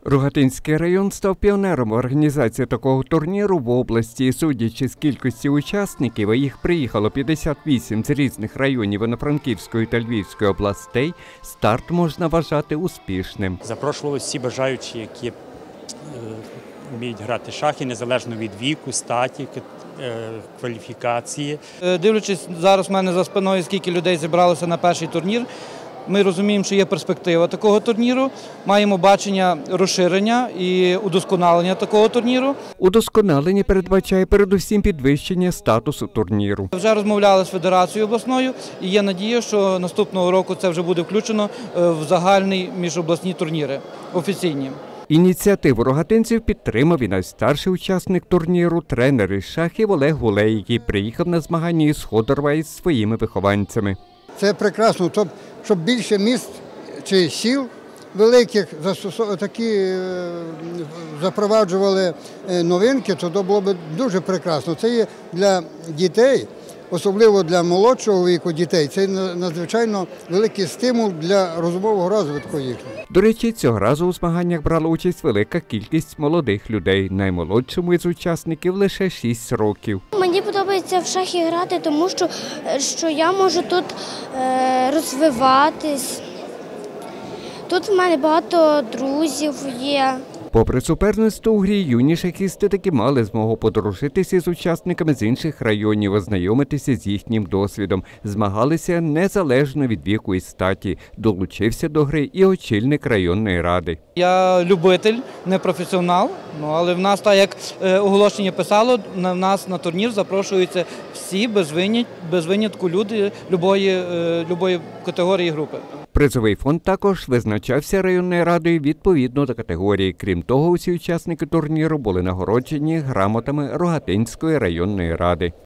Рогатинський район став піонером організації такого турніру в області. Судячи з кількості учасників, а їх приїхало 58 з різних районів Івано-Франківської та Львівської областей, старт можна вважати успішним. Запрошували всі бажаючі, які вміють грати шахи, незалежно від віку, статі, кваліфікації. Дивлячись зараз в мене за спиною, скільки людей зібралося на перший турнір, ми розуміємо, що є перспектива такого турніру, маємо бачення розширення і удосконалення такого турніру. Удосконалення передбачає передусім підвищення статусу турніру. Вже розмовляли з федерацією обласною і є надія, що наступного року це вже буде включено в загальні міжобласні турніри, офіційні. Ініціативу рогатинців підтримав і найстарший учасник турніру, тренер із шахів Олег Гулей, який приїхав на змагання із Ходорова із своїми вихованцями. Це прекрасно, щоб більше міст чи сіл великих такі запроваджували новинки, то було б дуже прекрасно. Це є для дітей, особливо для молодшого віку дітей, це надзвичайно великий стимул для розумового розвитку їхнього. До речі, цього разу у змаганнях брала участь велика кількість молодих людей. Наймолодшому із учасників лише 6 років. Мені подобається в шахи грати, тому що я можу тут розвиватись. Тут в мене багато друзів є. Попри суперництво у грі, юні шахісти таки мали змогу подружитися з учасниками з інших районів, ознайомитися з їхнім досвідом. Змагалися незалежно від віку і статі. Долучився до гри і очільник районної ради. Я любитель, не професіонал, але в нас, так як оголошення писало, в нас на турнір запрошуються всі без винятку люди любої категорії групи. Призовий фонд також визначався районною радою відповідно до категорії. Крім того, усі учасники турніру були нагороджені грамотами Рогатинської районної ради.